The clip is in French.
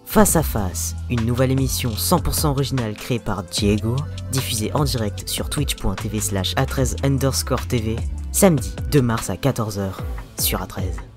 Face à Face, une nouvelle émission 100% originale créée par Diego, diffusée en direct sur twitch.tv/A13_TV, samedi 2 mars à 14h sur A13.